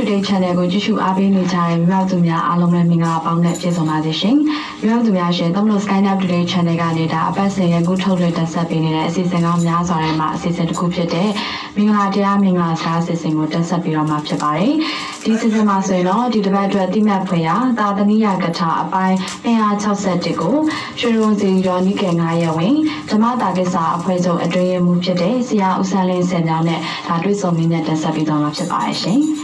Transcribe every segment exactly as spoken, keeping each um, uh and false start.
Today channel ကိုကြည့်ရှုအားပေးနေကြတဲ့မြောက်သူများအားလုံးလည်းမင်္ဂလာပေါင်းနဲ့ပြည့်စုံပါစေရှင်။မြောက်သူများရှင်သုံးလို့ Skynet Today channel ကနေဒါအပတ်စဉ်ရဲ့ခုထုတ်လွှင့်တင်ဆက်ပေးနေတဲ့အစီအစဉ်ကောင်းများစွာထဲမှာအစီအစဉ်တစ်ခုဖြစ်တဲ့မင်္ဂလာတရားမင်္ဂလာစကားအစီအစဉ်ကိုတင်ဆက်ပေးတော့မှာဖြစ်ပါတယ်။ဒီအစီအစဉ်မှာဆိုရင်တော့ဒီတစ်ပတ်အတွက်တိမှတ်ဖွယ်ရာသာသနိယကထာအပိုင်း၂၆၁ကိုရွှေရုံစီရောနိကေငါးရက်ဝင်ဓမ္မတာကိစ္စအဖွဲ့ချုပ်အတွင်းရေးမှူးဖြစ်တဲ့ဆရာဦးဆန်းလင်းစင်ကြောင်းနဲ့ဒါတွေ့ဆုံမြင့်နဲ့တင်ဆက်ပေးသွားမှာဖြစ်ပါတယ်ရှင်။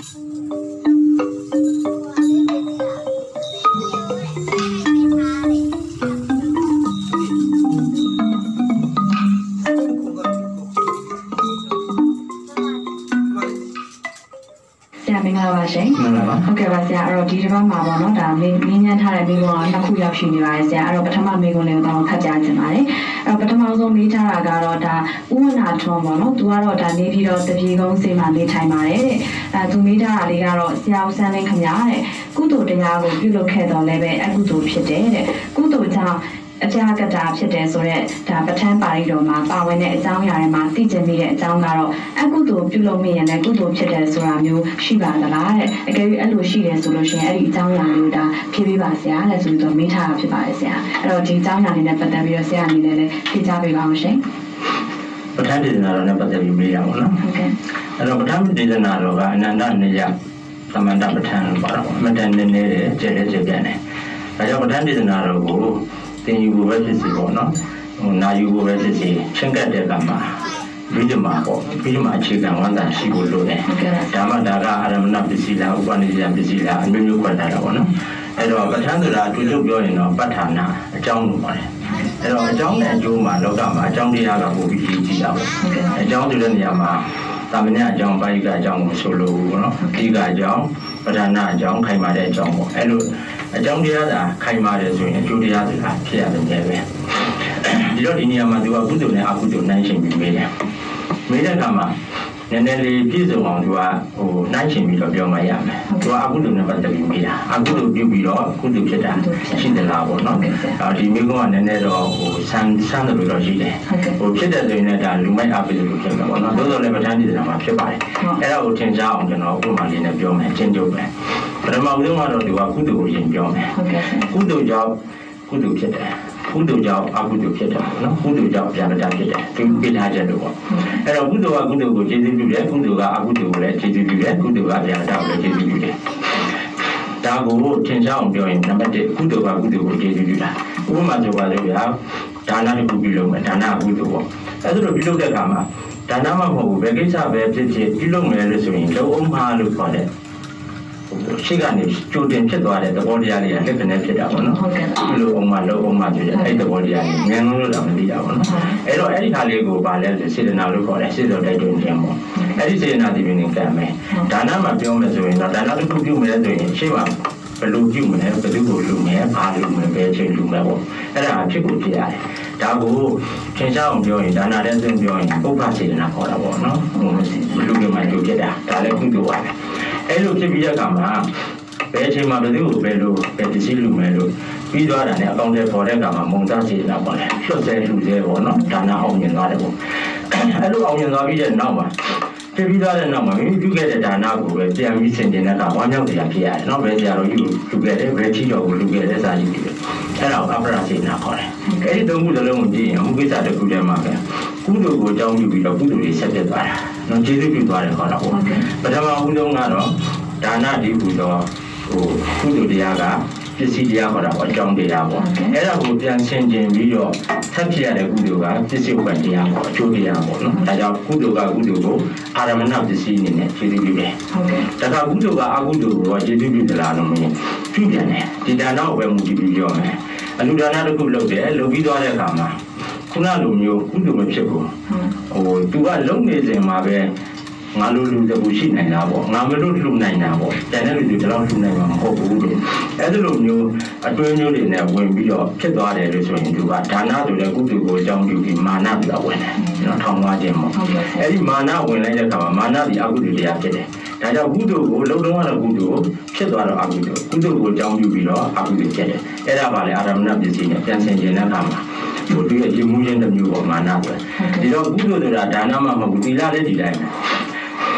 ရှင်ဟုတ်ကဲ့ပါဆရာအဲ့တော့ဒီတစ်ပတ်မှာပေါ့နော်ဒါမင်းမြင်းညမ်းထားတဲ့မိကုံကနှစ်ခုရောက်ရှိနေပါတယ်ဆရာအဲ့တော့ပထမမိကုံလေးကိုတော့ဖတ်ကြားချင်ပါတယ်အဲ့တော့ပထမဆုံးမေးထားတာကတော့ဒါဥဝနာထွန်းပေါ့နော်သူကတော့ဒါနေပြီးတော့တပြေကုန်းစေမှာနေထိုင်ပါတယ်တဲ့အဲသူမေးထားတာလေးကတော့ဆရာဦးဆန်းလင်းခင်ဗျာတဲ့ကုသိုလ်တရားကိုပြုလုပ်ခဲ့တော့လည်းပဲအကုသိုလ်ဖြစ်တယ်တဲ့ကုသိုလ်ကြောင့်အပြာကတာဖြစ်တယ်ဆိုတော့ဒါပဋ္ဌာန်းပါဠိတော်မှာပါဝင်တဲ့အကြောင်းအရာတွေမှာသိကျင်မိတဲ့အကြောင်းကတော့အကုသိုလ်ပြုလုပ်မိရင်လည်းကုသိုလ်ဖြစ်တယ်ဆိုတာမျိုးရှိပါသလားတဲ့အကယ်၍အဲ့လိုရှိတယ်ဆိုလို့ရှိရင်အဲ့ဒီအကြောင်းအရာလေးကိုဒါဖြေပေးပါဆရာတဲ့ဆိုပြီးတော့မေးထားတာဖြစ်ပါတယ်ဆရာအဲ့တော့ဒီအကြောင်းအရာလေးနဲ့ပတ်သက်ပြီးတော့ဆရာအနေနဲ့လည်းဖြေကြားပေးပါအောင်ရှင်ပဋ္ဌာန်းဒေသနာတော်နဲ့ပတ်သက်ပြီးမေးရအောင်နော်ဟုတ်ကဲ့အဲ့တော့ပဋ္ဌာန်းဒေသနာတော်ကအနန္တနေယသမန္တပဋ္ဌာန်းလို့ပါတော့အမတန်နည်းနည်းကျဲတဲ့ကျဲပြန်တယ်ဒါကြောင့်ပဋ္ဌာန်းဒေသနာတော်ကိုသင်ယူဖို့ပဲဖြစ်စီပေါ့နော်ဟိုနာယူဖို့ပဲဖြစ်စီချင်းကတ်တဲ့ကမှာပြီးကြမှာပေါ့ပြီးကြမှာအခြေခံဝန်တာရှိဖို့လိုတယ်ဒါမှဒါကအာရမဏပစ္စည်းလားဥပနိစ္စပစ္စည်းလားအမျိုးမျိုးခွဲထားတာပေါ့နော်အဲ့တော့ပဋ္ဌာန်းဆိုတာအတူတူပြောရင်တော့ပဋ္ဌာနာအကြောင်းလို့ပါတယ်အဲ့တော့အကြောင်းနဲ့အကျိုးမှာလောကမှာအကြောင်းတရားကပို့ပြီးကြည့်ကြည့်တာပေါ့အကြောင်းဆိုတဲ့နေရာမှာသာမဏေအကြောင်းပါဠိကအကြောင်းကိုဆိုလို့ပေါ့နော်အဓိကအကြောင်းပဋ္ဌာနာအကြောင်းခိုင်မာတဲ့အကြောင်းပေါ့အဲ့လိုအကြောင်းတရားသာခိုင်မာတယ်ဆိုရင်အကျိုးတရားဆိုတာဖြစ်ရတယ်ပဲဒီတော့ဒီနေရာမှာသူကကုသိုလ်နဲ့အကုသိုလ်နှိုင်းယှဉ်ပြီးမေးတယ်မေးတဲ့အခါမှာနည်းနည်းလေးပြည့်စုံအောင်သူကဟိုနှိုင်းယှဉ်ပြီးတော့ပြောမှရမယ်သူကအကုသိုလ်နဲ့ပတ်သက်ပြီးမေးတာအကုသိုလ်ပြုပြီးတော့ကုသိုလ်ဖြစ်တာရှိတယ်လားပေါ့နော်အဲဒီမိကုံးကနည်းနည်းတော့ဟိုဆန်းဆန်းတယ်လို့တော့ရှိတယ်ဟိုဖြစ်တဲ့ဆိုရင်လည်းဒါလူမိုက်အပိလို့ဖြစ်မှာပေါ့နော်သို့တော်လည်းပဋ္ဌာန်းဒေသနာမှာဖြစ်ပါတယ်အဲ့ဒါကိုသင်ကြားအောင်ကျွန်တော်ဥပမာလေးနဲ့ပြောမယ်ချင်းကျုပ်ပဲပထမဦးဆုံးကတော့သူကကုသိုလ်ကိုရင်ပြောမယ်ကုသိုလ်ကြောင့်ကုသိုလ်ဖြစ်တယ်ကုသိုလ်ကြောင့်အကုသိုလ်ဖြစ်တယ်နော်ကုသိုလ်ကြောင့်ဗျာဒတာဖြစ်တယ်ဒီပိဋကချက်လို့ပေါ့အဲ့တော့ကုသိုလ်ကကုသိုလ်ကိုကျေးဇူးပြုတယ်ကုသိုလ်ကအကုသိုလ်ကိုလည်းကျေးဇူးပြုတယ်ကုသိုလ်ကဗျာဒတာကိုလည်းကျေးဇူးပြုတယ်ဒါကိုသင်ကြားအောင်ပြောရင်နံပါတ်တစ်ကုသိုလ်ကကုသိုလ်ကိုကျေးဇူးပြုတာဥပမာဆိုပါလို့ဗျာဒါနတစ်ခုပြုလုပ်မယ်ဒါနအကုသိုလ်ပေါ့အဲ့ဒါလိုပြုလုပ်တဲ့အခါမှာဒါနမှမဟုတ်ဘူးဘယ်ကိစ္စပဲဖြစ်ဖြစ်ပြုလုပ်မယ်လို့ဆိုရင်လုံးအောင်မှားလို့ခေါ်တယ်ရှိကနေကြိုတင်ဖြစ်သွားတဲ့သဘောတရားလေးကလက်ကနေဖြစ်တာပေါ့နော်ဟုတ်ကဲ့လို့အောင်မလို့အောင်မဆိုရအဲ့သဘောတရားကြီးငန်းလို့တော့မသိတာပေါ့နော်အဲ့တော့အဲ့ဒီခါလေးကိုဗာလဲစေတနာလို့ခေါ်တယ်စေတော်တိုက်တွန်းခြင်းပေါ့အဲ့ဒီစေတနာဒီပင်ကံမယ်ဒါနမှာပြောမယ်ဆိုရင်တော့ဒါနတစ်ခုပြုမယ်ဆိုရင်ရှေ့မှာဘယ်လိုပြုမလဲဘယ်သူ့ကိုလူမယ်ဘာလူမယ်ဘယ်ချိန်လူမယ်ပေါ့အဲ့ဒါဖြစ်ကိုဖြစ်ရတယ်ဒါကိုသင်္ချာအောင်ပြောရင်ဒါနတဲ့စဉ်ပြောရင်ပုပ္ပစေတနာခေါ်တာပေါ့နော်ဟိုလူတွေမှာကြိုဖြစ်တာဒါလည်းကုသိုလ်ပါပဲအဲ့လိုဖြစ်ပြီးတဲ့အခါမှာဘယ်အချိန်မှာဘယ်သူ့ကိုဘယ်လိုဘယ်ပစ္စည်းလူမယ်လို့ပြီးသွားတာနဲ့အကောင့်တွေပေါ်တဲ့အခါမှာမုံသားစေတနာပေါ့လေလွတ်စေလူစေပေါ့နော်ဒါနအောင်မြင်သွားတယ်ပေါ့အဲ့လိုအောင်မြင်သွားပြီးတဲ့နောက်မှာဖြစ်ပြီးသွားတဲ့နောက်မှာမိမိပြုခဲ့တဲ့ဒါနကိုပဲပြန်ပြီးဆင်ခြင်တဲ့အခါဝမ်းမြောက်တရားဖြစ်ရတယ်နော်ဘယ်ကြတော့ယူလူခဲ့တယ်ဘယ်ချီတော်ကိုလူခဲ့တယ်စာကြည့်တယ်အဲ့ဒါကိုအပ္ပရာစေတနာခေါ်တယ်အဲ့ဒီသုံးခုစလုံးကိုကြည့်ရင်အမှုကိစ္စတစ်ခုတည်းမှာပဲကုသိုလ်ကိုအကြောင်းပြုပြီးတော့ကုသိုလ်တွေဆက်ပြတ်သွားတာနော်ကျေးဇူးပြုသွားတယ်ခေါ်တာပေါ့ပထမဦးဆုံးကတော့ဒါနဒီဟူသောဟိုကုသိုလ်တရားကပစ္စည်းတရားခေါ်တာပေါ့အကြောင်းတရားပေါ့အဲ့ဒါကိုပြန်ဆင်ခြင်ပြီးတော့ဆက်ဖြစ်ရတဲ့ကုသိုလ်ကပစ္စည်းဥပ္ပန်တရားပေါ့အကျိုးတရားပေါ့နော်ဒါကြောင့်ကုသိုလ်ကကုသိုလ်ကိုအာရမဏပစ္စည်းအနေနဲ့ကျေးဇူးပြုတယ်ဟုတ်ကဲ့ဒါကကုသိုလ်ကအကုသိုလ်ကိုကျေးဇူးပြုသလားလို့မင်းပြုပြန်တယ်ဒီဒါနကိုပဲမူတည်ပြီးပြောမယ်အနုဒါနတစ်ခုလုပ်တယ်လုပ်ပြီးသွားတဲ့အခါမှာခုနလိုမျိုးကုသိုလ်မဖြစ်ဘူးဟိုသူကလုံနေစဉ်မှာပဲငါလိုလူတကူရှိနိုင်တာပေါ့ငါမလို့လှူနိုင်တာပေါ့တန်တဲ့လူတွေတော့လှူနိုင်မှာမဟုတ်ဘူးလို့အဲ့ဒီလိုမျိုးအတွင်းမျိုးတွေနဲ့ဝင်ပြီးတော့ဖြစ်သွားတယ်လို့ဆိုရင်သူကဒါနဆိုတဲ့ကုသိုလ်ကိုအကြောင်းပြုပြီးမာနပြီးတော့ဝင်တယ်ကျွန်တော်ထောင်သွားခြင်းပေါ့အဲ့ဒီမာနဝင်လိုက်တဲ့အခါမှာမာနဒီအကုသိုလ်တရားဖြစ်တယ်ဒါကြောင့်ကုသိုလ်ကိုလုံလုံးရတဲ့ကုသိုလ်ဖြစ်သွားတော့အကုသိုလ်ကုသိုလ်ကိုအကြောင်းပြုပြီးတော့အကုသိုလ်ဖြစ်တယ်အဲ့ဒါပါလေအာရမဏပစ္စည်းနဲ့ပြန်ဆင်ခြင်းတဲ့အခါမှာဟိုဒီအမှုချင်းတစ်မျိုးပေါ့မာနပဲဒီတော့ကုသိုလ်ဆိုတာဒါနမှမဟုတ်ဘူးသီလလည်းဒီတိုင်းပဲ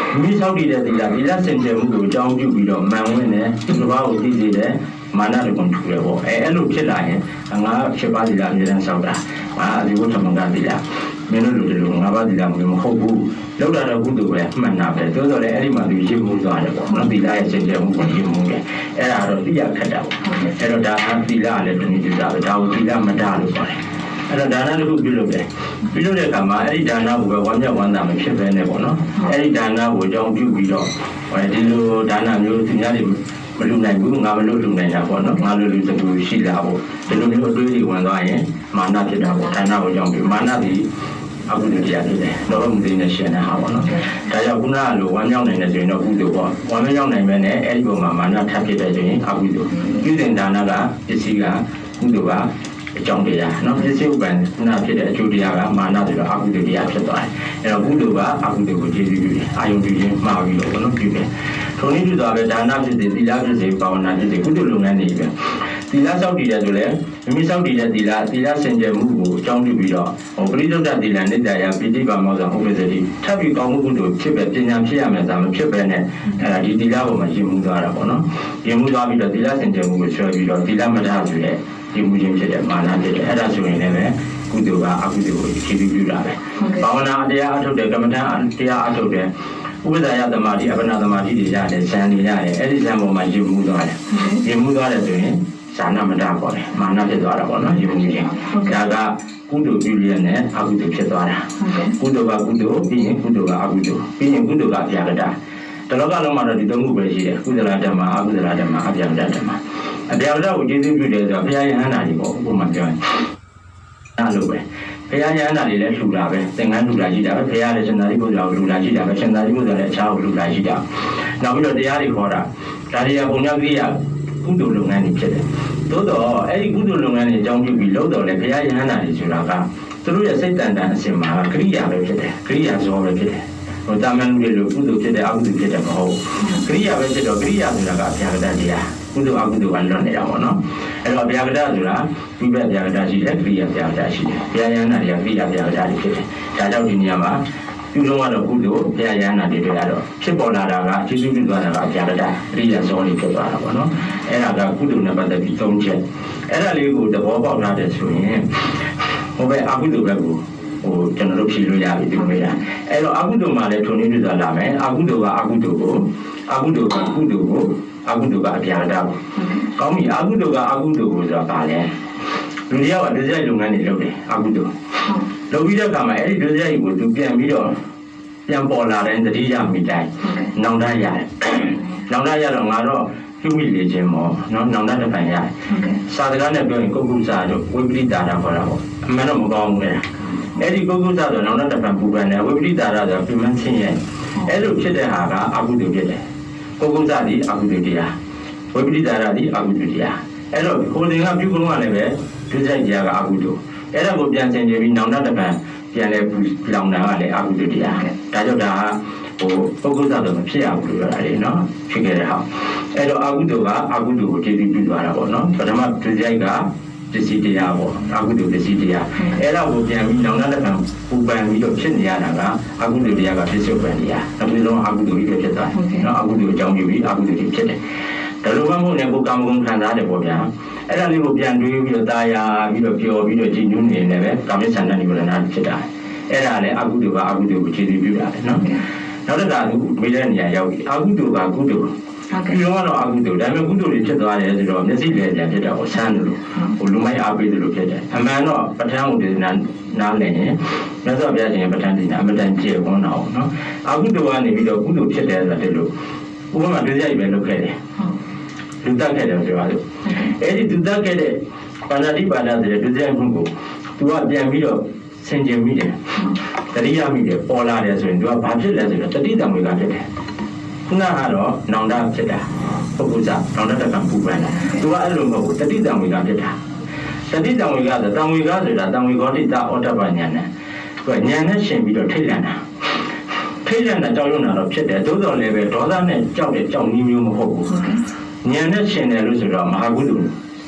မိဆောက်တည်တဲ့သီလသီလစင်ကြယ်မှုကိုအကြောင်းပြုပြီးတော့မှန်ဝင်တယ်သူတစ်ပါးကိုသိစေတယ်မာနတကွန်ထူတယ်ပေါ့အဲအဲ့လိုဖြစ်လာရင်ငါဖြစ်ပါသီလအမြဲတမ်းဆောက်တာငါဒီဘုသမကသီလမင်းတို့လူတွေငါပါသီလမဟုတ်ဘူးလောက်တာတော့ကုသိုလ်ပဲမှန်တာပဲသို့တော်လည်းအဲ့ဒီမှာသူရည်မှုသွားတယ်ပေါ့နော်သီလရဲ့စင်ကြယ်မှုကိုရည်မှုတယ်အဲ့ဒါတော့သိရခက်တာပေါ့အဲ့တော့ဒါကသီလလည်းတနည်းတူတာပဲဒါကိုသီလမတလို့ခေါ်တယ်အဲ့တော့ဒါနတစ်ခုပြုလုပ်တယ်ပြုလုပ်တဲ့အခါမှာအဲ့ဒီဒါနကိုပဲဝမ်းမြောက်ဝမ်းသာမဖြစ်ပဲနဲ့ပေါ့နော်အဲ့ဒီဒါနကိုအကြောင်းပြုပြီးတော့ဒီလိုဒါနမျိုးသူများတွေမလူနိုင်ဘူးငါမလို့လူနိုင်တာပေါ့နော်ငါလိုလူတူရှိတာပေါ့ဒီလိုမျိုးအတွေးတွေဝင်သွားရင်မာနဖြစ်တာပေါ့ဒါနကိုအကြောင်းပြုမာနဒီအခုတည်းတရားဖြစ်တယ်တော့မသိနေရှင်းနေတာပေါ့နော်ဒါကြောင့်ခုနကလိုဝမ်းမြောက်နိုင်တဲ့ဆိုရင်တော့ကုသိုလ်ပေါ့ဝမ်းမြောက်နိုင်မယ်နဲ့အဲ့ဒီပုံမှာမာနထပ်ဖြစ်တဲ့ဆိုရင်အကုသိုလ်ပြုတဲ့ဒါနကပစ္စည်းကကုသိုလ်ကအကြောင်းတရားနော်ပစ္စည်းဥပ္ပန်ခုနဖြစ်တဲ့အကျိုးတရားကမာနဆိုတော့အကုသိုလ်တရားဖြစ်သွားတယ်အဲ့တော့ကုသိုလ်ကအကုသိုလ်ကိုကျေစုပြုတယ်အာယုံပြုခြင်းမှားပြီးတော့နော်ပြုတယ်ထုံနည်းတူသွားပဲဒါနဖြစ်စေသီလဖြစ်စေဘာဝနာဖြစ်စေကုသိုလ်လုပ်ငန်းတွေပဲသီလစောင့်တည်တယ်ဆိုလည်းမိမိစောင့်တည်တဲ့သီလသီလစင်ကြယ်မှုကိုအကြောင်းပြုပြီးတော့ဟိုပရိသုဒ္ဓသီလနိတ္တယပိဋိပါမောဇဥပ္ပဇ္ဇတိထပ်ပြီးကောင်းမှုကုသိုလ်ဖြစ်ပဲပညာဖြစ်ရမယ်သာမဖြစ်ပဲနဲ့အဲ့ဒါဒီသီလပေါ်မှာရင်မှုသွားတာပေါ့နော်ရင်မှုသွားပြီးတော့သီလစင်ကြယ်မှုကိုဆွဲပြီးတော့သီလမတ္ထဆိုတဲ့ဒီမှုချင်းဖြစ်တဲ့မာနဖြစ်တဲ့အဲ့ဒါဆိုရင်လည်းကုသိုလ်ကအကုသိုလ်ကိုခြေပြုပြုတာပဲဘာဝနာတရားအထုတ်တဲ့ကမ္မဋ္ဌာန်းတရားအထုတ်တဲ့ဥပဒယသမာဓိအပ္ပနာသမာဓိတွေရတယ်ဇန်တွေရတယ်အဲ့ဒီဇန်ပေါ်မှာရင်မှုသွားတယ်ရင်မှုသွားတယ်ဆိုရင်ဇာနာမတ္ထပေါ်တယ်မာနဖြစ်သွားတာပေါ့နော်ရင်မှုချင်းဒါကကုသိုလ်ပြုရတဲ့နဲ့အကုသိုလ်ဖြစ်သွားတာကုသိုလ်ကကုသိုလ်ပြီးရင်ကုသိုလ်ကအကုသိုလ်ပြီးရင်ကုသိုလ်ကအပြာကတတလောကလုံးမှာတော့ဒီသုံးခုပဲရှိတယ်ကုသလဓမ္မအကုသလဓမ္မအပြာကတဓမ္မအပြာကတကိုကျေးဇူးပြုတယ်ဆိုတော့ဘုရားယဟန္တာတွေပေါ့ဥပမာပြောရင်အဲ့လိုပဲဘုရားယဟန္တာတွေလည်းလှူတာပဲသင်္ကန်းလှူတာရှိတာပဲဘုရားလည်းရှင်သာရိပုတ္တရာကိုလှူတာရှိတာပဲရှင်သာရိပုတ္တရာလည်းအခြားကိုလှူတာရှိတာနောက်ပြီးတော့တရားတွေခေါ်တာဒါတွေကဘုံညာကိရိယာကုသိုလ်လုပ်ငန်းတွေဖြစ်တယ်သို့တော့အဲ့ဒီကုသိုလ်လုပ်ငန်းတွေအကြောင်းပြုပြီးလုပ်တော့လေဘုရားယဟန္တာတွေဆိုတာကသူတို့ရဲ့စိတ်တန်တန်အစဉ်မှာကရိယာပဲဖြစ်တယ်ကရိယာဇောပဲဖြစ်တယ်ဟိုတာမန်လူတွေလိုကုသိုလ်ဖြစ်တဲ့အကုသိုလ်ဖြစ်တယ်မဟုတ်ကရိယာပဲဖြစ်တော့ကရိယာဆိုတာကအပြာကတတရားကုသိုလ်အကုသိုလ်ကလွတ်နေတာပေါ့နော်အဲ့တော့အပြာကတဆိုတာဝိပဿနာအပြာကတရှိတယ်ကရိယာအပြာကတရှိတယ်ဘုရားယဟန္တာတွေကကရိယာအပြာကတတွေဖြစ်တယ်ဒါကြောင့်ဒီနေရာမှာပြုလုံးကတော့ကုသိုလ်ဘုရားယဟန္တာတွေတွေကတော့ဖြစ်ပေါ်လာတာကကျေးဇူးပြုသွားတာကအပြာကတကရိယာဇောလေးဖြစ်သွားတာပေါ့နော်အဲ့ဒါကကုသိုလ်နဲ့ပတ်သက်ပြီးသုံးချက်အဲ့ဒါလေးကိုသဘောပေါက်လာတဲ့ဆိုရင်ဟိုပဲအကုသိုလ်ဘက်ကိုဟိုကျွန်တော်တို့ဖြေလို့ရပြီဒီလိုရအဲ့တော့အကုသိုလ်မှာလည်းထုံနေပြသွားလာမယ်အကုသိုလ်ကအကုသိုလ်ကိုအကုသိုလ်ကကုသိုလ်ကိုအကုသိုလ်ကအပြာကတကိုကောင်းပြီအကုသိုလ်ကအကုသိုလ်ကိုဆိုတာပါလဲလူတယောက်ကဒုစရိုက်လုပ်ငန်းတွေလုပ်တယ်အကုသိုလ်လုပ်ပြီးတဲ့အခါမှာအဲ့ဒီဒုစရိုက်ကိုသူပြန်ပြီးတော့ပြန်ပေါ်လာတဲ့တတိယမိတိုင်းနောင်တရတယ်နောင်တရတော့ငါတော့ပြုမိလေခြင်းမောနော်နောင်တတစ်ပံရတယ်စာစကားနဲ့ပြောရင်ကုက္ကုစာတို့ဝိပရိဒါရခေါ်တာပေါ့အမှန်တော့မကောင်းဘူးလေအဲ့ဒီကုက္ကုစာဆိုနောင်တတစ်ပံပူပန်တယ်ဝိပရိဒါရဆိုပြမန်းချင်းရဲ့အဲ့လိုဖြစ်တဲ့ဟာကအကုသိုလ်ဖြစ်တယ်ကုက္ကုစာဒီအကုသိုလ်တရားဝိပရိဒါရဒီအကုသိုလ်တရားအဲ့တော့ကိုယ်တင်ကပြုကုန်းကလည်းပဲဒုစရိုက်တရားကအကုသိုလ်အဲ့ဒါကိုပြန်ဆင်ခြင်ပြီးနောင်တတစ်ပံပြန်လဲလောင်တာကလည်းအကုသိုလ်တရားဒါကြောင့်ဒါဟိုပုဂ္ဂိုလ်သားတော့မဖြစ်ရဘူးလို့ပြောတာလေနော်ဖြစ်ခဲ့တဲ့ဟာအဲ့တော့အကုသိုလ်ကအကုသိုလ်ကိုကျေစုပြုသွားတာပေါ့နော်ပထမဒုစရိုက်ကပစ္စည်းတရားပေါ့အကုသိုလ်ပစ္စည်းတရားအဲ့ဒါကိုပြန်ပြီးနောင်တလက်ခံပူပန်ပြီးတော့ဖြစ်နေရတာကအကုသိုလ်တရားကပစ္စုပန်တရားနောက်ပြီးတော့အကုသိုလ်ကြီးဖြစ်သွားတယ်နော်အကုသိုလ်အကြောင်းပြုပြီးအကုသိုလ်ကြီးဖြစ်တယ်ဒါလိုမှမဟုတ်လည်းကိုယ်ကာမဂုဏ်ခံစားတယ်ပေါ့ဗျာအဲ့ဒါလေးကိုပြန်တွေးပြီးတော့တာယာပြီးတော့ပျော်ပြီးတော့ကြည်ညိုနေနေပဲကာမိဆန္ဒနိဗ္ဗာန်ဖြစ်တာအဲ့ဒါလည်းအကုသိုလ်ကအကုသိုလ်ကိုခြေစုပြုတာလေနော်နောက်တစ်ခါသူမေးတဲ့နေရာရောက်ပြီအကုသိုလ်ကကုသိုလ်ဒီလိုကတော့အကုသိုလ်ဒါပေမဲ့ကုသိုလ်တွေဖြစ်သွားတယ်ဆိုတော့မျက်စိလည်းပြန်ဖြစ်တော့ဆန်းတယ်လို့ဟိုလူမိုက်အားပေးတယ်လို့ဖြစ်တယ်အမှန်တော့ပဋ္ဌာန်းကိုဒီနာနားလည်ရင်မြတ်စွာဘုရားရှင်ပဋ္ဌာန်းဒီနာအမတန်ကျေဝန်းတော့နော်အကုသိုလ်ကနေပြီးတော့ကုသိုလ်ဖြစ်တယ်ဆိုတဲ့လို့ဥပမာဒုစရိုက်ပဲလုပ်ခဲ့တယ်လူတက်ခဲ့တယ်ပြောပါလို့အဲ့ဒီလူတက်ခဲ့တဲ့ပါဏာတိပါဒဆိုတဲ့ဒုစရိုက်မှုကိုသူကပြန်ပြီးတော့ဆင်ခြင်မိတယ်တတိယမိတယ်ပေါ်လာတယ်ဆိုရင်သူကဘာဖြစ်လဲဆိုတော့တတိတံဝေကဖြစ်တယ်ခုနကတော့နောင်တဖြစ်တာပုဂ္ဂိုလ်စားနောင်တတကပူပန်တာသူကအဲ့လိုမဟုတ်ဘူးတတိတံဝေကဖြစ်တာတတိတံဝေကဆိုတံဝေကဆိုတာတံဝေကောတိတဩတ္တပညာနဲ့သူကဉာဏ်နဲ့ရှင်ပြီးတော့ထိတ်လန့်တာထိတ်လန့်တာကြောက်ရွံ့တာတော့ဖြစ်တယ်သို့တော်လည်းပဲဒေါသနဲ့ကြောက်တဲ့ကြောက်နည်းမျိုးမဟုတ်ဘူးဉာဏ်နဲ့ရှင်တယ်လို့ဆိုတော့မဟာကုသိုလ်စ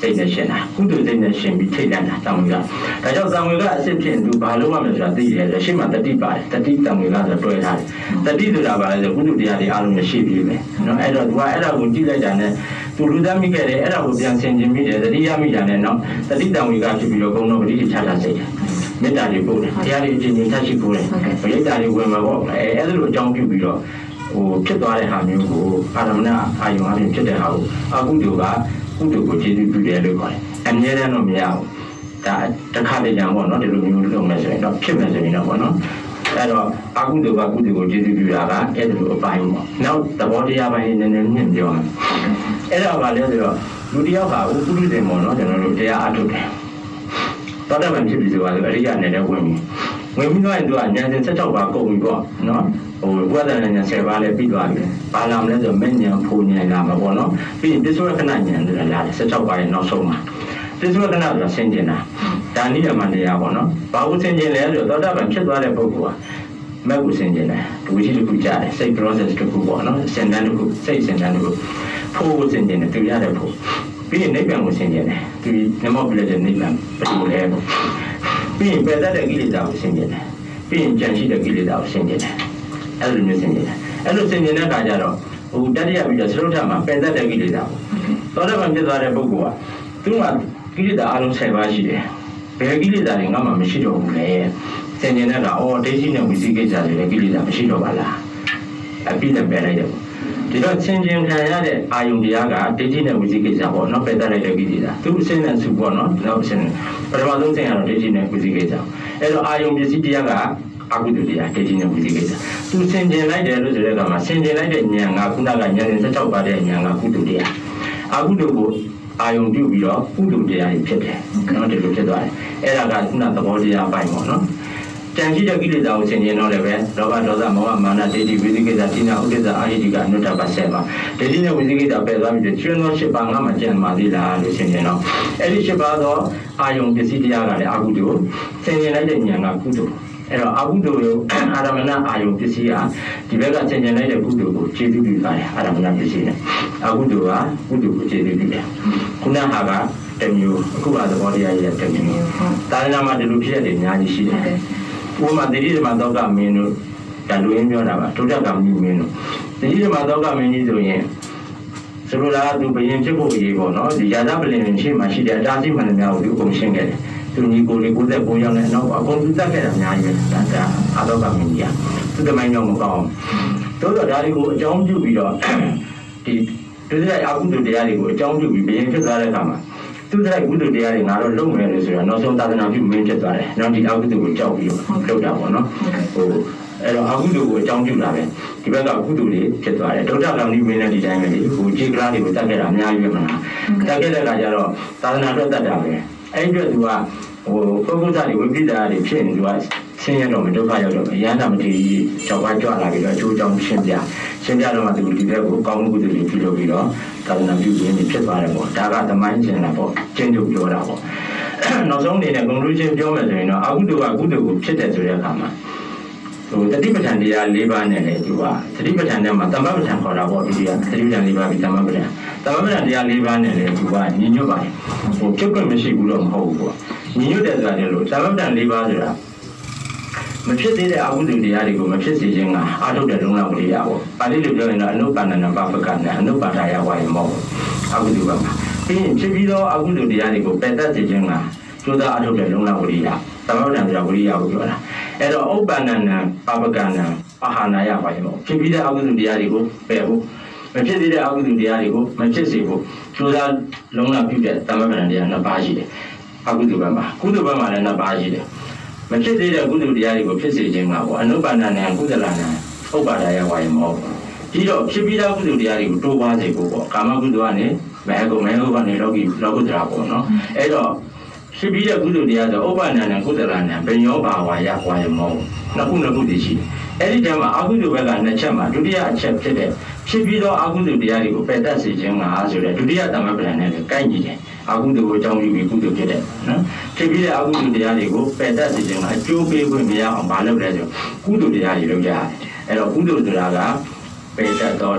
စိတ်နဲ့ရှင်တာကုသိုလ်စိတ်နဲ့ရှင်ပြီးထိတ်လန့်တာတံဝေကဒါကြောင့်တံဝေကအစစ်ဖြစ်သူဘာလို့မှမဆိုတာသိရတယ်ရှေ့မှာတတိပါတယ်တတိတံဝေကဆိုတွဲထားတယ်တတိဆိုတာဘာလဲဆိုကုသိုလ်တရားတွေအားလုံးရှိပြီပဲနော်အဲ့တော့သူကအဲ့ဒါကိုကြည့်လိုက်တာနဲ့သူလူသားမိခဲ့တယ်အဲ့ဒါကိုပြန်ဆင်ခြင်မိတယ်တတိယမိတာနဲ့နော်တတိတံဝေကဖြစ်ပြီးတော့ဘုံတော်ပရိချတာစိတ်တယ်မေတ္တာတွေပို့တယ်တရားတွေအချင်းချင်းထပ်ရှိပို့တယ်ပရိသတ်တွေဝင်မှာပေါ့အဲအဲ့လိုအကြောင်းပြုပြီးတော့ဟိုဖြစ်သွားတဲ့ဟာမျိုးကိုအာရမဏအာယုံအပြင်ဖြစ်တဲ့ဟာကိုအကုသိုလ်ကကုသိုလ်ကိုကျေးဇူးပြုတယ်လို့ခေါ်တယ်အမြဲတမ်းတော့မရဘူးဒါတစ်ခါတည်းကြံပေါ့နော်ဒီလိုမျိုးလုပ်မယ်ဆိုရင်တော့ဖြစ်မယ်ဆိုရင်တော့ပေါ့နော်အဲ့တော့အကုသိုလ်ကကုသိုလ်ကိုကျေးဇူးပြုတာကအဲ့ဒီလိုအပိုင်းပေါ့နောက်သဘောတရားပိုင်းနည်းနည်းမြင့်ပြောမယ်အဲ့ဒါကလည်းဆိုတော့လူတယောက်ဟာဥပုရိသေပေါ့နော်ကျွန်တော်တို့တရားအထုတ်တယ်တော်တယ်မှဖြစ်ပြီဆိုတာအရိယာနဲ့လည်းဝင်ပြီဝင်ပြီးတော့သူကဉာဏ်စဉ်၁၆ပါးကုန်ပြီပေါ့နော်ဟိုဝိပဿနာဉာဏ်၁၀ပါးလည်းပြီးသွားပြီဘာလာမလဲဆိုမဉ္ဇဉ်ဖူဉာဏ်လာမှာပေါ့နော်ပြီးရင်ပစ္စုပ္ပခဏဉာဏ်ဆိုတာလာတယ်၁၆ပါးရဲ့နောက်ဆုံးမှာပစ္စုပ္ပခဏဆိုတာဆင်ကျင်တာဒါနိယမတရားပေါ့နော်ဘာလို့ဆင်ကျင်လဲဆိုတော့သောတာပန်ဖြစ်သွားတဲ့ပုဂ္ဂိုလ်ကမက်ကိုဆင်ကျင်တယ်ဒုတိယတစ်ခုကြားတယ်စိတ် process တစ်ခုပေါ့နော်စင်တန်းတစ်ခုစိတ်စင်တန်းတစ်ခုဖို့ကိုဆင်ကျင်တယ်သူရတဲ့ဖို့ပြီးရင်နိဗ္ဗာန်ကိုဆင်ကျင်တယ်ဒီနမောပြည့်တဲ့နိဗ္ဗာန်ဘယ်လိုလဲပေါ့ပြီးရင်ပယ်တတ်တဲ့ကိလေသာကိုဆင်ကျင်တယ်ပြီးရင်ကြံရှိတဲ့ကိလေသာကိုဆင်ကျင်တယ်အဲ့လိုမျိုးဆင်ကျင်တယ်အဲ့လိုဆင်ကျင်တဲ့အခါကျတော့ဟိုတတိယပြီးတော့သရုပ်ထမှာပယ်တတ်တဲ့ကိလေသာကိုသောတာပန်ဖြစ်သွားတဲ့ပုဂ္ဂိုလ်ကသူကကိလေသာအလုံး၁၀ပါးရှိတယ်ဘယ်ကိလေသာတွေငါမှမရှိတော့ဘူးလေဆင်ကျင်တဲ့ကအော်ဒိဋ္ဌိနဲ့ဝိသိကိစ္စတွေလည်းကိလေသာမရှိတော့ပါလားအပြည့်နဲ့ပယ်လိုက်တယ်ဒီတော့ဆင်ကျင်ခံရတဲ့အာယုန်တရားကဒိဋ္ဌိနဲ့ဝိသိကိစ္စပေါ့နော်ပယ်တတ်လိုက်တဲ့ကိလေသာသူအစင်းနဲ့စုပေါ့နော်နောက်အစင်းပထမဆုံးဆင်ရတော့ဒိဋ္ဌိနဲ့ဝိသိကိစ္စအဲ့တော့အာယုန်ပစ္စည်းတရားကအကုသိုလ်တရားဒိဋ္ဌိနဲ့ဝိသိကိစ္စသူဆင်ကျင်လိုက်တယ်လို့ဆိုတဲ့အခါမှာဆင်ကျင်လိုက်တဲ့ဉာဏ်ကခုနကဉာဏ်စဉ်၁၆ပါးတဲ့ဉာဏ်ကကုသိုလ်တရားအကုသိုလ်ကိုအာယုံပြုပြီးတော့ကုသိုလ်တရားတွေဖြစ်တယ်နော်ဒီလိုဖြစ်သွားတယ်အဲ့ဒါကခုနသဘောတရားပိုင်းပေါ့နော်တန်ရှိတဲ့ကိလေသာကိုဆင်ခြင်တော့လည်းပဲလောဘဒေါသမောဟမာနဒိဋ္ဌိဝိသိကိစ္စတိနာဥဒ္ဒဇအာဟိတိကအနုတ္တပဆက်ပါဒိဋ္ဌိနဲ့ဝိသိကိစ္စပယ်သွားပြီးကျွန်းသော၈ပါးငါမှကျန်ပါသေးလားလို့ဆင်ခြင်တော့အဲ့ဒီ၈ပါးသောအာယုံပစ္စည်းတရားကလည်းအကုသိုလ်ဆင်ခြင်လိုက်တဲ့ဉာဏ်ကကုသိုလ်အဲ့တော့အကုသိုလ်ကိုအာရမဏအာယုံပစ္စည်းဟာဒီဘက်ကဆင်ခြင်လိုက်တဲ့ကုသိုလ်ကိုခြေပြုပြီးပါတယ်အာရမဏပစ္စည်းနဲ့အကုသိုလ်ကကုသိုလ်ကိုခြေပြုပြီးတယ်ခုနဟာကတမျိုးအခုဟာသဘောတရားရဲ့တမျိုးတာရဏမှာဒီလိုဖြစ်တဲ့အများကြီးရှိတယ်ဥပမာတိရိဓမ္မသောကမင်းတို့ဒါလူရင်းပြောတာပါဒုဒ္ဒကမင်းမင်းတို့တိရိဓမ္မသောကမင်းကြီးဆိုရင်ဆိုလိုတာသူဘယင်ဖြစ်ဖို့ရေးပေါ့နော်ဒီရာဇပလင်ရှိမှရှိတဲ့အတားစီမှန်တဲ့များကိုသူအကုန်ရှင်းခဲ့တယ်သူညီကိုလေးကိုယ်သက်ကိုရောက်နေတော့အကုန်သူတက်ခဲ့တာအများကြီးပဲဒါအာသောကမင်းကြီးကသူတမိုင်းတော့မကောင်းတို့တော့ဒါတွေကိုအကြောင်းပြုပြီးတော့ဒီဒုစရိုက်အကုသိုလ်တရားတွေကိုအကြောင်းပြုပြီးဘယင်ဖြစ်သွားတဲ့အခါမှာသူစရိုက်ကုသိုလ်တရားတွေငါတို့လုပ်မယ်လို့ဆိုတော့နောက်ဆုံးသာသနာပြုမင်းဖြစ်သွားတယ်နောက်ဒီအကုသိုလ်ကိုကြောက်ပြီးတော့လုပ်တာပေါ့နော်ဟိုအဲ့တော့အကုသိုလ်ကိုအကြောင်းပြုတာပဲဒီဘက်ကကုသိုလ်တွေဖြစ်သွားတယ်ဒုဒ္ဒကံဒီမင်းနဲ့ဒီတိုင်းပဲလေဟိုခြေကလားတွေကိုတတ်ခဲ့တာအများကြီးပဲမလားတတ်ခဲ့တဲ့အခါကျတော့သာသနာအတွက်တတ်တာပဲအဲ့ဒီအတွက်သူကဟိုပုဂ္ဂိုလ်သားတွေဝိပဿနာတွေဖြစ်နေသူကဆင်းရဲတော့မဒုက္ခရောက်တော့ရဟန္တာမထေရကြောက်ပါကြွလာပြီးတော့အကျိုးအကြောင်းရှင်းပြရှင်းပြတော့မှသူဒီဘက်ကိုကောင်းမှုကုသိုလ်တွေပြုလုပ်ပြီးတော့သာသနာပြုရင်းနေဖြစ်သွားတယ်ပေါ့ဒါကသမိုင်းကျင်တာပေါ့ကျင့်ကြံပြောတာပေါ့နောက်ဆုံးအနေနဲ့ conclusion ပြောမယ်ဆိုရင်တော့အကုသိုလ်ကကုသိုလ်ကိုဖြစ်တယ်ဆိုတဲ့အခါမှာဟိုတတိပဋ္ဌာန်တရား၄ပါးနဲ့လေသူကတတိပဋ္ဌာန်ထဲမှာသမ္မပဋ္ဌာန်ခေါ်တာပေါ့ဒီကတတိပဋ္ဌာန်၄ပါးပြီးသမ္မပဋ္ဌာန်သမ္မပဋ္ဌာန်တရား၄ပါးနဲ့လေသူကညီညွတ်ပါတယ်ဟိုဖြစ်ခွင့်မရှိဘူးတော့မဟုတ်ဘူးပေါ့ညီညွတ်တယ်ဆိုတာလေလို့သမ္မပဋ္ဌာန်၄ပါးဆိုတာမဖြစ်သေးတဲ့အကုသိုလ်တရားတွေကိုမဖြစ်စေခြင်းကအာထုတ်တဲ့လုံလဝိရိယပေါ့ပါဠိလိုပြောရင်တော့အနုပါဏနပပကနဲ့အနုပါဒယဝါယမောအကုသိုလ်ကမှာပြီးရင်ဖြစ်ပြီးသောအကုသိုလ်တရားတွေကိုပယ်တတ်စေခြင်းကကျိုးသားအာထုတ်တဲ့လုံလဝိရိယသမ္မပဋ္ဌာန်ဆိုတာဝိရိယကိုပြောတာအဲ့တော့ဥပ္ပန္နနံပပကနံပဟာနာယဝါယမောဖြစ်ပြီးတဲ့အကုသိုလ်တရားတွေကိုပယ်ဖို့မဖြစ်သေးတဲ့အကုသိုလ်တရားတွေကိုမဖြစ်စေဖို့ကျိုးသားလုံလပြုတဲ့သမ္မပဋ္ဌာန်တရားနှစ်ပါးရှိတယ်အကုသိုလ်ဘက်မှာကုသိုလ်ဘက်မှာလည်းနှစ်ပါးရှိတယ်မဖြစ်သေးတဲ့ကုသိုလ်တရားတွေကိုဖြစ်စေခြင်းကပေါ့အနုပါဒနာကုသလနာဥပ္ပါဒယဝါယမောပြီးတော့ဖြစ်ပြီးသားကုသိုလ်တရားတွေကိုတိုးပွားစေဖို့ပေါ့ကာမကုသိုလ်ကနေမဲကုမဲကုကနေလောကီလောကုတ္တရာပေါ့နော်အဲ့တော့ဖြစ်ပြီးတဲ့ကုသိုလ်တရားဆိုဥပ္ပါဒနာကုသလနာဘယ်ရောပါဝါယဝါယမောနှစ်ခုနှစ်ခုတည်းရှိတယ်အဲ့ဒီတည်းမှာအကုသိုလ်ဘက်ကနှစ်ချက်မှာဒုတိယအချက်ဖြစ်တဲ့ဖြစ်ပြီးသောအကုသိုလ်တရားတွေကိုပယ်တတ်စေခြင်းကဆိုတဲ့ဒုတိယသမ္မပဋ္ဌာန်နဲ့ကိုက်ညီတယ်အကုသိုလ်ကိုအကြောင်းပြုပြီးကုသိုလ်ဖြစ်တယ်နော်ဖြစ်ပြီးတဲ့အကုသိုလ်တရားတွေကိုပယ်တတ်စေခြင်းကအကျိုးပေးခွင့်မရအောင်မလုပ်လဲဆိုကုသိုလ်တရားတွေလုပ်ရတယ်အဲ့တော့ကုသိုလ်ဆိုတာကပယ်တတ်သော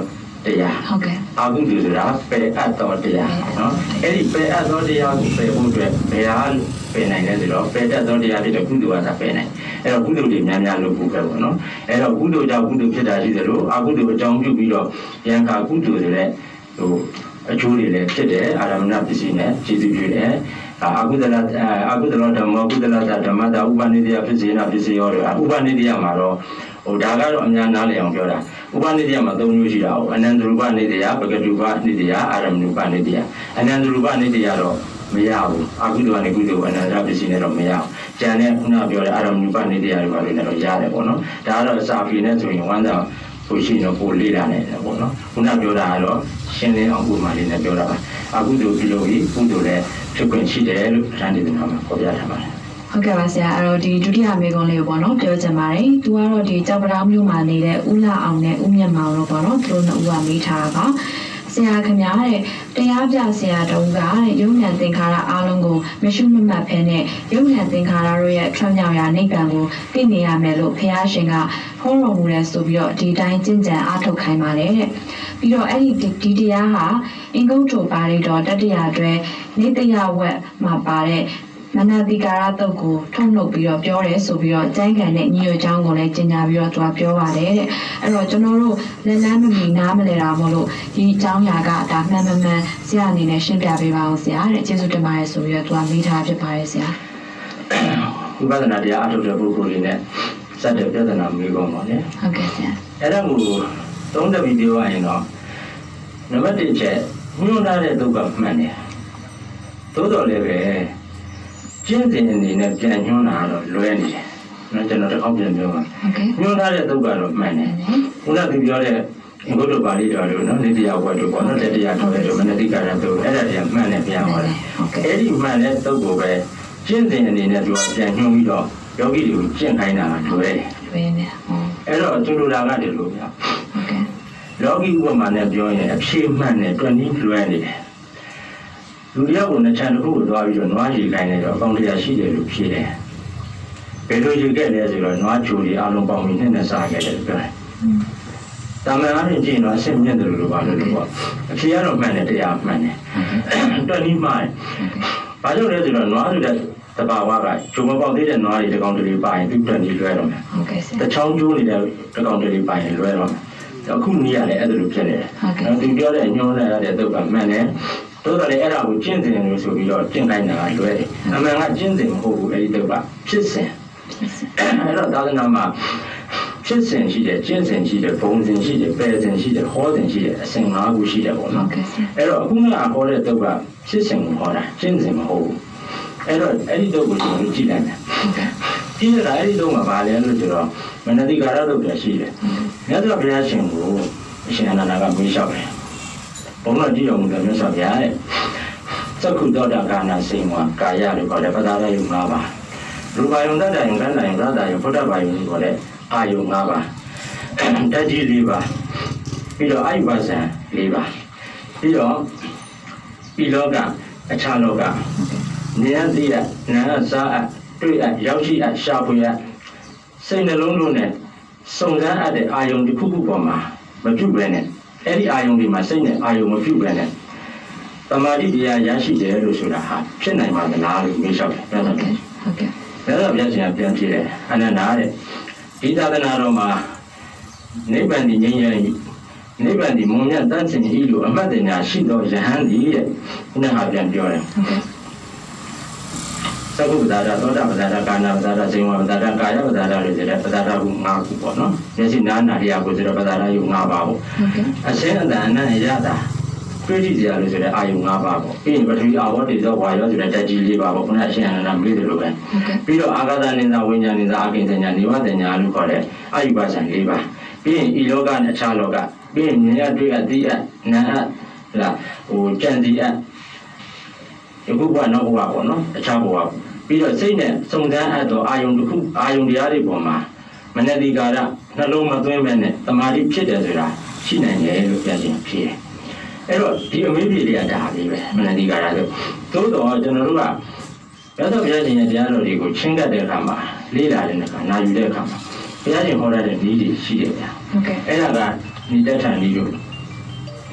တရားအာဟုတုဆိုတာပယ်အပ်တော်တရားနော်အဲ့ဒီပယ်အပ်တော်တရားကိုပယ်ဖို့အတွက်ဘယ်ဟာပယ်နိုင်လဲဆိုတော့ပယ်တတ်သောတရားဖြစ်တဲ့ကုသိုလ်ကသာပယ်နိုင်အဲ့တော့ကုသိုလ်တွေများများလုပ်ဖို့ပဲပေါ့နော်အဲ့တော့ကုသိုလ်ကြောင့်ကုသိုလ်ဖြစ်တာရှိသလိုအကုသိုလ်အကြောင်းပြုပြီးတော့ယံခါကုသိုလ်ဆိုတဲ့ဟိုအကျိုးတွေလည်းဖြစ်တယ်အာရမဏပစ္စည်းနဲ့ခြေစုပြုတယ်အကုသလအကုသလဓမ္မကုသလဓမ္မတာဥပနိဒယဖြစ်စေနာဖြစ်စေရောတယ်ဥပနိဒယမှာတော့ဟိုဒါကတော့အများနားလည်အောင်ပြောတာဥပနိဒယမှာသုံးမျိုးရှိတာဟုတ်အနန္တရူပနိဒယပကတုပနိဒယအာရမဏုပနိဒယအနန္တရူပနိဒယတော့မရဘူးအကုသိုလ်နဲ့ကုသိုလ်အနန္တပစ္စည်းနဲ့တော့မရဘူးကျန်တဲ့ခုနပြောတဲ့အာရမဏုပနိဒယတွေပါလို့လည်းတော့ရတယ်ပေါ့နော်ဒါကတော့အစာပြေနဲ့ဆိုရင်ဝမ်းသာကိုရှိတော့ကိုလေးတာနဲ့ပေါ့နော်ခုနပြောတာကတော့ရှင်းလင်းအောင်ဥပမာလေးနဲ့ပြောတာပါအကုသိုလ်ပြုလို့ပြီးကုသိုလ်လည်းဖြစ်ခွင့်ရှိတယ်လို့အထမ်းဒေသနာမှာဖော်ပြထားပါတယ်ဟုတ်ကဲ့ပါဆရာအဲ့တော့ဒီဒုတိယမေကွန်လေးကိုပေါ့နော်ပြောချင်ပါတယ်သူကတော့ဒီကြောက်ပတောင်းမျိုးမှာနေတဲ့ဦးလာအောင်နဲ့ဦးမြတ်မောင်တို့ပေါ့နော်သူတို့နှစ်ဦးကမေးထားတာကဆရာခင်ဗျာတဲ့တရားပြဆရာတုံးကတဲ့ယုံဉာဏ်သင်္ခါရအားလုံးကိုမရှုမမှတ်ဖဲနဲ့ယုံဉာဏ်သင်္ခါရတို့ရဲ့ထွံ့မြောက်ရာနိဗ္ဗာန်ကိုသိနေရမယ်လို့ဘုရားရှင်ကဟောတော်မူတယ်ဆိုပြီးတော့ဒီတိုင်းကျင့်ကြံအားထုတ်ခိုင်းပါတယ်တဲ့ပြီးတော့အဲ့ဒီဒီတရားဟာအင်္ဂုတ္တပါဠိတော်တတိယအတွဲနေတယဝက်မှာပါတဲ့မနတိကာရတုတ်ကိုထုံနှုတ်ပြီးတော့ပြောတယ်ဆိုပြီးတော့ကျမ်းဂန်နဲ့ညီညွတ်ကြောင်းကိုလည်းကျင်ညာပြီးတော့သူကပြောပါတယ်တဲ့အဲ့တော့ကျွန်တော်တို့လက်လန်းမမီနားမလဲတာမို့လို့ဒီအကြောင်းအရာကဒါမှန်မှန်မှန်ဆရာအနေနဲ့ရှင်းပြပေးပါအောင်ဆရာတဲ့ကျေးဇူးတင်ပါတယ်ဆိုပြီးတော့သူကမိထားဖြစ်ပါတယ်ဆရာဝိပဿနာတရားအထုတ်တဲ့ပုဂ္ဂိုလ်တွေနဲ့စတဲ့ပြဿနာမျိုးကောင်းပါလေဟုတ်ကဲ့ဆရာအဲ့ဒါကိုသုံးတဲ့ဗီဒီယိုအရင်တော့နံပါတ်တစ်ချက်ညွှန်ထားတဲ့ဒုက္ခမှန်တယ်သို့တော်လည်းပဲကျင့်စဉ်အနေနဲ့ပြန်ညွှန်းတာတော့လွဲနေတယ်။နော်ကျွန်တော်တစ်ခေါက်ပြန်ပြောပါ။ညွှန်းထားတဲ့သုတ်ကတော့မှန်တယ်။ခုနကပြောတဲ့ဘုဒ္ဓဘာသာတော်လို့နော်နေတရားဝတ်တို့ပေါ့နော်တရားတော်တဲ့မနတိကာရသုတ်အဲ့ဒါတရားမှန်တယ်ပြန်ဟောတယ်။အဲ့ဒီမှန်တဲ့သုတ်ကိုပဲကျင့်စဉ်အနေနဲ့သူကပြန်ညွှန်းပြီးတော့ယောဂီတွေကိုကျင့်ခိုင်းတာလွဲတယ်။လွဲနေ။ဟုတ်။အဲ့တော့ကျူလိုတာကတည်းလို့ဗျာ။ဟုတ်ကဲ့။ယောဂီဥပမာနဲ့ပြောရင်အဖြေမှန်တယ်တွန်းပြီးလွဲနေတယ်။လူတယောက်ကိုနှစ်ချမ်းတစ်ခုကိုသွားပြီးတော့နွားရီခိုင်းနေတော့အကောင့်တရားရှိတယ်လို့ဖြေတယ်။ဘယ်လိုယူခဲ့လဲဆိုတော့နွားချိုတွေအလုံးပေါင်းပြီးနှစ်နဲ့စားခဲ့တယ်ပြောတယ်။တာမန်အားဖြင့်ကြည့်တော့အဆင့်မြင့်တယ်လို့ပါလို့ပေါ့။အဖြေကတော့မှန်တယ်တရားမှန်တယ်။တွက်ပြီးမှတယ်။ဘာကြောင့်လဲဆိုတော့နွားဆိုတဲ့တဘာဝကဂျုံမပေါက်သေးတဲ့နွားတွေတကောင်တည်းပါရင်သူတွက်ပြီးလွဲတော့မယ်။ဟုတ်ကဲ့ဆရာ။တချောင်းကျိုးနေတဲ့တကောင်တည်းပါရင်လွဲတော့မယ်။အခုနည်းရတယ်အဲ့ဒါလိုဖြစ်နေတယ်။သူပြောတဲ့ညွှန်းလိုက်ရတဲ့သုတ်ကမှန်တယ်။တို့ကလည်းအဲ့ဒါကိုကျင့်စဉ်လို့ဆိုပြီးတော့ကျင့်ခိုင်းတာလွဲတယ်။အမှန်ကကျင့်စဉ်မဟုတ်ဘူးအဲ့ဒီတော့ကဖြစ်စဉ်။အဲ့တော့သာသနာမှာဖြစ်စဉ်ရှိတယ်ကျင့်စဉ်ရှိတယ်ဘုံစဉ်ရှိတယ်ပယ်စဉ်ရှိတယ်ဟောစဉ်ရှိတယ်အစဉ်၅ခုရှိတယ်ပေါ့နော်။အဲ့တော့အခုကဟောတဲ့တော့ကဖြစ်စဉ်ကိုဟောတာကျင့်စဉ်မဟုတ်ဘူး။အဲ့တော့အဲ့ဒီတော့ကိုကျွန်တော်ကြည့်လိုက်တယ်။ဒီလိုအဲ့ဒီတော့မှာဗာလဲလို့ဆိုတော့မနတိကာရတော့ပြရှိတယ်။မြတ်စွာဘုရားရှင်ကိုအရှင်အနန္ဒာကမေးလျှောက်တယ်ဘုံတော်ကြည့်အောင်လည်းမြတ်စွာဘုရားရဲ့သက္ခုတောတာကာနာစိန်ဝါကာယလို့ခေါ်တယ်ပဒါရယုံ၅ပါးရူပယုံတတ္တယုံခန္ဓာယုံရတ္တယုံဘုဒ္ဓဘာယုံလို့ခေါ်တဲ့အာယုံ၅ပါးတတိ၄ပါးပြီးတော့အာယုဘဇံ၄ပါးပြီးတော့ဤလောကအခြားလောကဉာဏ်သိရနာစားအတွေ့အရောက်ရှိအရှာဖွေရစိတ်နှလုံးလုံးနဲ့စုံစမ်းအပ်တဲ့အာယုံတစ်ခုခုပေါ်မှာမပြုတ်ပဲနဲ့အဲ့ဒီအာယုံဒီမှာစိတ်နဲ့အာယုံမပြုတ်ပဲနဲ့သမာဓိတရားရရှိတယ်လို့ဆိုတာဟာဖြစ်နိုင်မှာမလားလို့မေးလျှောက်တယ်ဟုတ်ကဲ့ဟုတ်ကဲ့ဒါတော့ပြန်ပြန်ပြန်ကြည့်တယ်အနန္ဒာတဲ့ဒီသာသနာတော်မှာနိဗ္ဗာန်ဒီငြိမ်းချမ်းရေးနိဗ္ဗာန်ဒီမုံမြတ်တန်ဆင်ဤလိုအမှတ်တရားရှိသောယဟန်ဒီတဲ့ခုနကပြန်ပြောတယ်ဟုတ်ကဲ့သက္ကုပ္ပဒါရသောတာပဒါရကာနာပဒါရဇိဝပဒါရကာယပဒါရလို့ဆိုတဲ့ပဒါရခု၅ခုပေါ့နော်မျက်စိနာနာတရားကိုဆိုတော့ပဒါရယုံ၅ပါးပေါ့အရှင်းအတန်အနံ့ရတာတွေ့ကြည့်ကြလို့ဆိုတဲ့အာယုံ၅ပါးပေါ့ပြီးရင်ပထဝီအာဝတ္တိသောဝါယောဆိုတဲ့ဓာတ်ကြီး၄ပါးပေါ့ခုနအရှင်းအနံ့မေးတယ်လို့ပဲပြီးတော့အာဂတနိန္ဒဝိညာဉ်နိန္ဒအာကိဉ္စညာနိဝတညာလို့ခေါ်တဲ့အာယုဘဇံ၄ပါးပြီးရင်ဤလောကနဲ့အခြားလောကပြီးရင်ဉာဏ်တွေ့အသိအနာအလားဟိုကြံစီအယခုဘဝနောက်ဘဝပေါ့နော်အခြားဘဝပြီးတော့စိတ်နဲ့စုံစမ်းအပ်တော့အာယုံတစ်ခုအာယုံတရားတွေပေါ်မှာမနတိကာရနှလုံးမသွင်းမဲ့နဲ့တမာတိဖြစ်တယ်ဆိုတာရှိနိုင်တယ်လို့ပြောခြင်းဖြစ်တယ်အဲ့တော့ဒီအမေးပြေတွေကဒါလေးပဲမနတိကာရလို့သို့တော့ကျွန်တော်တို့ကရသော်ဘုရားရှင်ရဲ့တရားတော်တွေကိုချင်းကပ်တဲ့အခါမှာလေးလာတဲ့အခါနာယူတဲ့အခါမှာဘုရားရှင်ဟောတဲ့နည်းတွေရှိတယ်ဗျာဟုတ်ကဲ့အဲ့ဒါကနိတ္တထန်နည်းလို့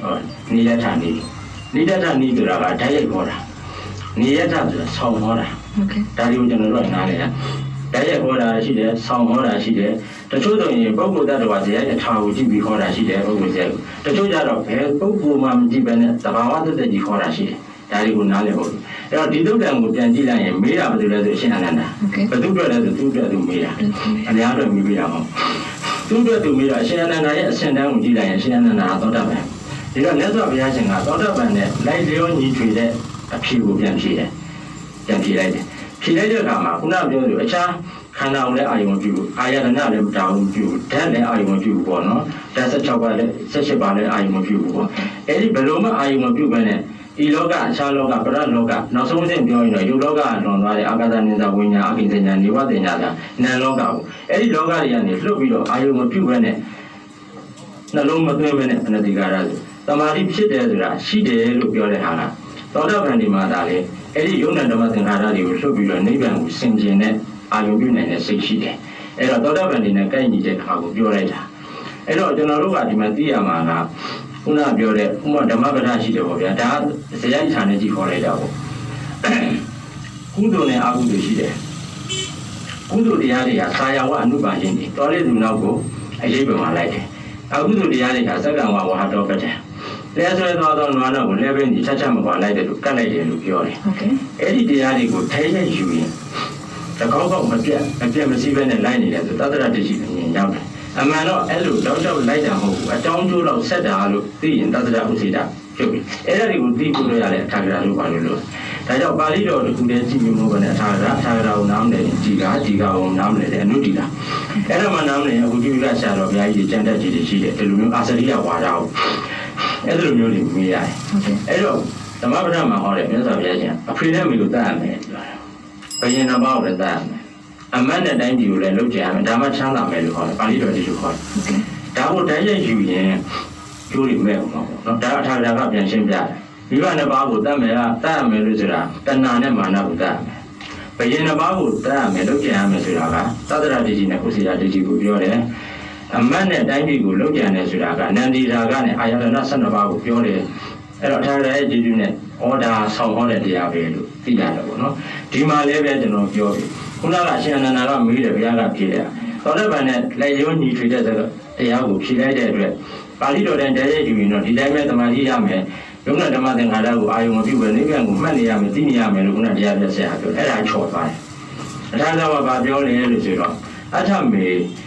နေရထနေနေရထနေဆိုတာကဓာတ်ရိုက်ခေါ်တာနေရထဆိုတာဆောင်းခေါ်တာဒါတွေကိုကျွန်တော်တို့နားလည်ရဓာတ်ရိုက်ခေါ်တာရှိတယ်ဆောင်းခေါ်တာရှိတယ်တချို့ဆိုရင်ပုဂ္ဂိုလ်တ attva ဇေယျအထာကိုကြည့်ပြီးခေါ်တာရှိတယ်ပုဂ္ဂိုလ်ဇေယျတချို့ကြတော့ဘယ်ပုဂ္ဂိုလ်မှမကြည့်ပဲနဲ့သဘာဝတသက်ကြီးခေါ်တာရှိတယ်ဒါတွေကိုနားလည်ဖို့အဲ့တော့ဒီသုတ်တံကိုပြန်ကြည့်လိုက်ရင်မေးတာဘာလို့လဲဆိုအရှင်အနန္ဒာဘယ်သူအတွက်လဲဆိုသူအတွက်သူမေးတာအများအတွက်မေးပြတာပေါ့သူအတွက်သူမေးတာအရှင်အနန္ဒာရဲ့အရှင်တန်းကိုကြည့်လိုက်ရင်အရှင်အနန္ဒာသောတာပန်ဒီတော့မြတ်စွာဘုရားရှင်ကသောတာပန်နဲ့လိုက်လျောညီထွေတဲ့အဖြေကိုပြန်ဖြေတယ်ပြန်ဖြေလိုက်တယ်ဖြေလိုက်တဲ့အခါမှာခုနပြောလို့အခြားခန္ဓာကိုလည်းအာယုံပြုအာယတနာလည်းမတောင်းပြုဓာတ်လည်းအာယုံပြုပေါ့နော်ဓာတ်ဆက်၆ပါးလည်းဆက်၈ပါးလည်းအာယုံပြုပေါ့အဲ့ဒီဘယ်လိုမှအာယုံပြုပဲနဲ့ဒီလောကအခြားလောကပရလောကနောက်ဆုံးစဉ်ပြောရင်တော့ယုတ်လောကလွန်သွားတဲ့အာကာသနိစ္စဝိညာဉ်အကိဉ္စညာနေဝတ္တညာကနာလောကကိုအဲ့ဒီလောကတွေကနေလွတ်ပြီးတော့အာယုံမပြုပဲနဲ့နှလုံးမသွင်းပဲနဲ့အနတိကာရဆိုတမာတိဖြစ်တယ်ဆိုတာရှိတယ်လို့ပြောတဲ့ဟာကသောတာပန်ဒီမှာဒါလေအဲ့ဒီယုံနာဓမ္မသင်္ခါရတွေကိုလွတ်ပြီးတော့နိဗ္ဗာန်ကိုဆင်ခြင်တဲ့အာယုံပြုနိုင်တဲ့စိတ်ရှိတယ်အဲ့တော့သောတာပန်ဒီနဲ့ကိုက်ညီတဲ့အခါကိုပြောလိုက်တာအဲ့တော့ကျွန်တော်တို့ကဒီမှာသိရမှာကခုနပြောတဲ့ဥမာဓမ္မပဒရှိတယ်ပေါ့ဗျာဒါဇေယျဌာနဲ့ကြည့်ခေါ်လိုက်တာပေါ့ကုသိုလ်နဲ့အကုသိုလ်ရှိတယ်ကုသိုလ်တရားတွေကဆာယဝအနုပါရှင်တွေတော်လေးသူနောက်ကိုအရေးပမာလိုက်တယ်အကုသိုလ်တရားတွေကစက္ကံဝဝဟတော်ပတယ်လဲဆွဲသွားသောနွားတော့ကိုလဲပင်းကြီးချက်ချက်မကွာလိုက်တယ်လို့ကတ်လိုက်တယ်လို့ပြောတယ်ဟုတ်ကဲ့အဲ့ဒီတရားတွေကိုထဲရိုက်ယူရင်တကောက်ကောက်မပြတ်မပြတ်မစည်းပဲနဲ့လိုက်နေတယ်ဆိုသတ္တရတရှိမြင်ရောက်တယ်အမှန်တော့အဲ့လိုတောက်တောက်လိုက်တာမဟုတ်ဘူးအတောင်းကျိုးတော့ဆက်တာလို့သိရင်သတ္တရဥစေတာဖြစ်ပြီအဲ့ဒါတွေကိုသိဖို့ရတဲ့အထာဂရလို့ပါလို့လို့ဒါကြောင့်ပါဠိတော်တစ်ခုတည်းကြည့်မျိုးမဟုတ်ဘဲနဲ့အထာဂရအထာဂရကိုနားမလည်ရင်ဒီကဒီကကိုနားမလည်တဲ့အနုတ္တိတာအဲ့ဒါမှနားမလည်ရင်အခုကြည့်ရဆရာတော်ဘုရားကြီးကျမ်းတက်ကြီးတွေရှိတယ်ဒီလိုမျိုးအာစရိယဝါဒကိုအဲ့လိုမျိုးတွေမေးရတယ်အဲ့တော့ဓမ္မပဒမှာဟောတယ်မြတ်စွာဘုရားရှင်အဖေနဲ့မိကိုတတ်ရမယ်ပြောတယ်ဘယင်တော်ဘောက်လည်းတတ်ရမယ်အမတ်နဲ့တိုင်းပြည်ကိုလည်းလုပ်ကြရမယ်ဒါမှချမ်းသာမယ်လို့ခေါ်တယ်ပါဠိတော်ဒီလိုခေါ်တယ်ဒါကိုတိုင်းရိုက်ယူရင်ကျိုးတွေမဲ့အောင်ပေါ့နော်ဒါအထာဂရကပြန်ရှင်းပြတယ်မိဘနှစ်ပါးကိုတတ်မယ်ကတတ်ရမယ်လို့ဆိုတာတဏှာနဲ့မာနကိုတတ်ရမယ်ဘယင်နှစ်ပါးကိုတတ်ရမယ်လုပ်ကြရမယ်ဆိုတာကသတ္တရတတိနဲ့ဥစေယတတိကိုပြောတယ်အမတ်နဲ့တိုင်းပြည်ကိုလုပ်ကြတယ်ဆိုတာကနန္ဒီရာကနဲ့အာယတနာ၁၂ပါးကိုပြောတယ်အဲ့တော့အထာဂရရဲ့ဒီဒီနဲ့ဩဒါဆောင်ဟောတဲ့တရားပဲလို့သိရတယ်ပေါ့နော်ဒီမှာလည်းပဲကျွန်တော်ပြောပြီခုနကအရှင်အနန္ဒာကမေးတယ်ဘုရားကဖြေတယ်သောတာပန်နဲ့လက်ရုံးညီထွေတဲ့တရားကိုဖြေလိုက်တဲ့အတွက်ပါဠိတော်တိုင်းတရားယူရင်တော့ဒီတိုင်းပဲသမာဓိရမယ်ယုံနာဓမ္မသင်္ခါရကိုအာယုံမပြုဘဲနိဗ္ဗာန်ကိုမှတ်နေရမယ်သိနေရမယ်လို့ခုနတရားပြဆက်ဟာပြောအဲ့ဒါချော်သွားတယ်အထာဂရကဘာပြောလဲလို့ဆိုတော့အထမေ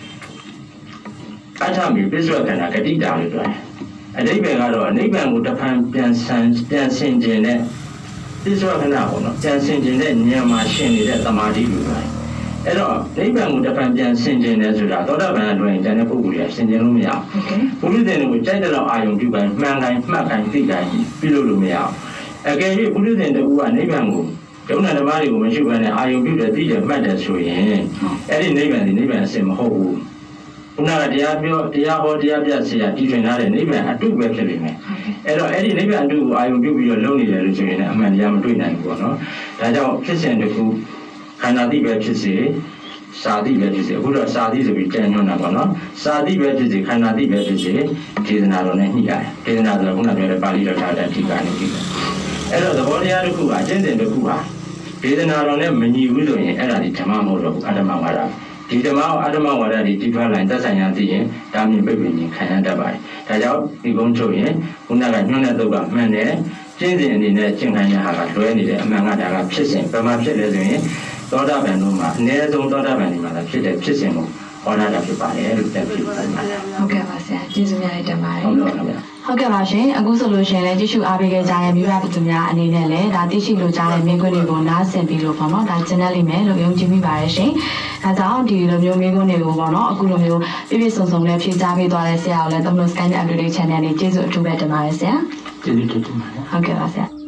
အထမေပိစ္ဆဝကနာဂတိတာလို့ပြောတယ်အနိဗ္ဗာန်ကတော့နိဗ္ဗာန်ကိုတဖန်ပြန်ဆန်ပြန်ဆင်ခြင်းနဲ့ပိစ္ဆဝကနာပေါ့နော်ပြန်ဆင်ခြင်းနဲ့ဉာဏ်မှာရှင်နေတဲ့သမာဓိလို့ပြောတယ်အဲ့တော့နိဗ္ဗာန်ကိုတဖန်ပြန်ဆင်ခြင်းနဲ့ဆိုတာသောတာပန်အတွင်းတန်တဲ့ပုဂ္ဂိုလ်တွေကဆင်ခြင်းလို့မရဘူးဘုရားရှင်ကိုကြိုက်တဲ့လောက်အာယုံပြုပိုင်းမှန်တိုင်းမှတ်တိုင်းသိတိုင်းပြုလို့လို့မရဘူးအကယ်၍ဘုရားရှင်တူကနိဗ္ဗာန်ကိုဒုက္ခဓမ္မတွေကိုမရှိဘဲနဲ့အာယုံပြုတယ်သိတယ်မှတ်တယ်ဆိုရင်အဲ့ဒီနိဗ္ဗာန်ဒီနိဗ္ဗာန်အစစ်မဟုတ်ဘူးခုနကတရားပြောတရားဟောတရားပြဆရာတည်ထွင်ထားတဲ့နိဗ္ဗာန်အတုပဲဖြစ်နေမယ်အဲ့တော့အဲ့ဒီနိဗ္ဗာန်အတုကိုအာယုံပြုပြီးတော့လုပ်နေတယ်လို့ဆိုရင်လည်းအမှန်တရားမတွေ့နိုင်ဘူးပေါ့နော်ဒါကြောင့်ဖြစ်စဉ်တစ်ခုခန္ဓာတိပဲဖြစ်စေစာတိပဲဖြစ်စေအခုတော့စာတိဆိုပြီးကြံ့ညွှန်းတာပေါ့နော်စာတိပဲဖြစ်စေခန္ဓာတိပဲဖြစ်စေဒေသနာတော်နဲ့ညှိရတယ်ဒေသနာဆိုတော့ခုနပြောတဲ့ပါဠိတော်ထားတဲ့အထိကနေပြီးအဲ့တော့သဘောတရားတစ်ခုကအကျင့်စဉ်တစ်ခုဟာဒေသနာတော်နဲ့မညီဘူးဆိုရင်အဲ့ဒါဒီဓမ္မမဟုတ်တော့ဘူးအတ္တမဝါဒဒီဓမ္မကိုအတ္တမဝါဒတွေတိထွက်လာရင်သက်ဆိုင်ရာသိရင်ဒါမြင်ပြည့်ပြည့်ချင်းခံရတတ်ပါတယ်ဒါကြောင့်ဒီကုန်းချုပ်ရင်ခုနကညွှန်းတဲ့သုတ်ကမှန်တယ်ကျင့်စဉ်အနေနဲ့ကျင့်ခိုင်းတဲ့ဟာကလွဲနေတယ်အမှန်ကဒါကဖြစ်စဉ်ဘယ်မှာဖြစ်လဲဆိုရင်သောတာပန်တို့မှာအနည်းဆုံးသောတာပန်ဒီမှာဖြစ်တဲ့ဖြစ်စဉ်ကိုဟောတာဖြစ်ပါတယ်လို့ပြောပြပါတယ်ဟုတ်ကဲ့ပါဆရာကျေးဇူးများတင်ပါတယ်ဟုတ်ကဲ့ပါဟုတ်ကဲ့ပါရှင်အခုဆိုလို့ရှိရင်လည်းကြည့်ရှုအားပေးခဲ့ကြတဲ့မိဘပြည်သူများအနေနဲ့လည်းဒါသိရှိလို့ကြားတဲ့မိကွန်းတွေကိုနားဆင်ပြီးလို့ပေါ့နော်ဒါကျန်တဲ့လိမ့်မယ်လို့ယုံကြည်မိပါတယ်ရှင်ဒါကြောင့်ဒီလိုမျိုးမိကွန်းတွေကိုပေါ့နော်အခုလိုမျိုးပြည့်ပြည့်စုံစုံနဲ့ဖြေကြားပေးသွားတဲ့ဆရာကိုလည်းသမလို့ Sky Update Channel နဲ့ကျေးဇူးအထူးပဲတင်ပါတယ်ဆရာကျေးဇူးတင်ပါတယ်ဟုတ်ကဲ့ပါဆရာ